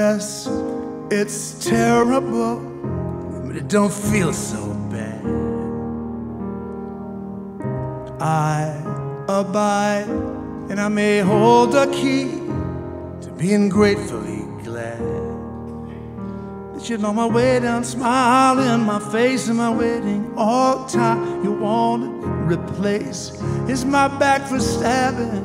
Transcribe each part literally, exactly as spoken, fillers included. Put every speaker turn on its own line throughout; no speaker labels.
Yes, it's terrible, but it don't feel so bad. I abide, and I may hold the key to being gratefully glad that you're on my way down, smiling, my face and my waiting all time. You want to replace is my back for stabbing.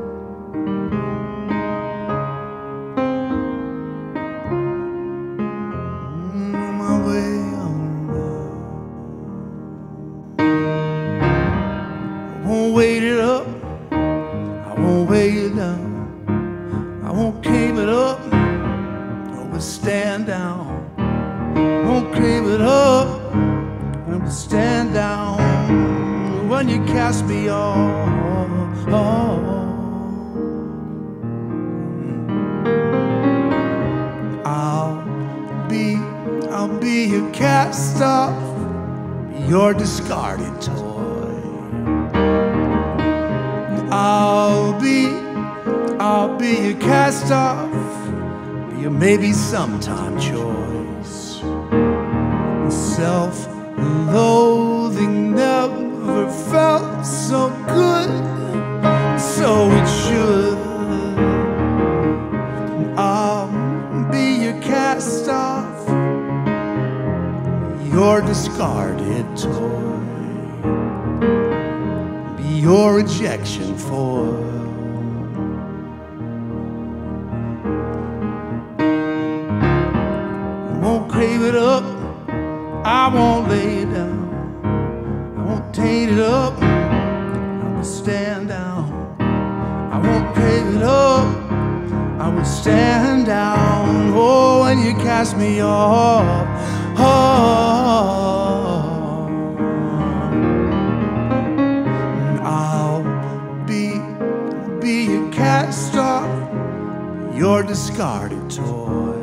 I won't wait it up, I won't weigh it down, I won't cave it up, I will stand down. I won't crave it up, I will stand down when you cast me off. I'll be, I'll be your cast off, your discarded toy. I'll be, I'll be your cast off, your maybe sometime choice. Self-loathing never felt so good, so it should. I'll be your cast off, your discarded toy. Your rejection for I won't crave it up, I won't lay it down, I won't taint it up, I will stand down. I won't crave it up, I will stand down. Oh, when you cast me off, oh, cast off, your discarded toy.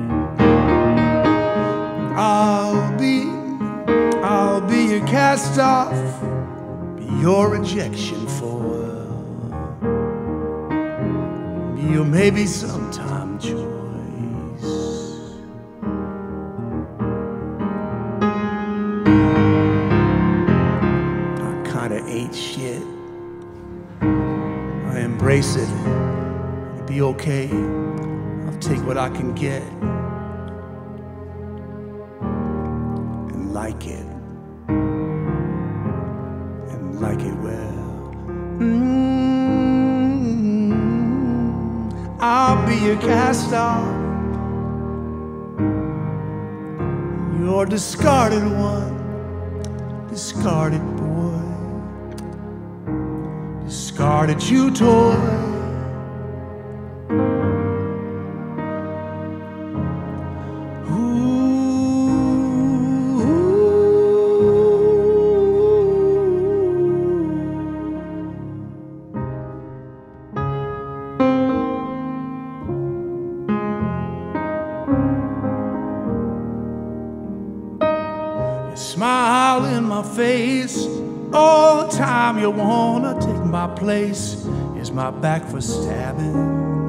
I'll be, I'll be your cast off, your rejection foil, your maybe sometime choice. I kinda ain't shit. I embrace it, it'll be okay. I'll take what I can get and like it, and like it well. Mm-hmm. I'll be your cast off, your discarded one, discarded boy. Discarded you toy. Ooh. You smile in my face all the time. You wanna take my place, is my back for stabbing.